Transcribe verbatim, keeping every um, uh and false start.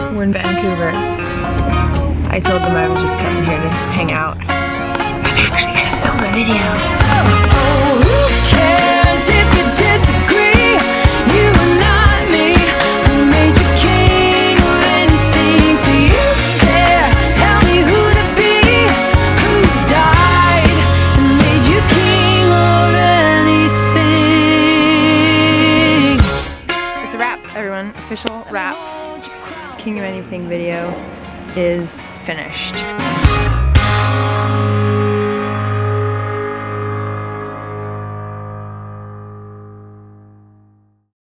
We're in Vancouver. I told them I was just coming here to hang out. I'm actually gonna film a video. Oh, who cares if you disagree? You are not me. Who made you king of anything? So you dare tell me who to be? Who died and made you king of anything? It's a wrap, everyone. Official wrap. King of Anything video is finished.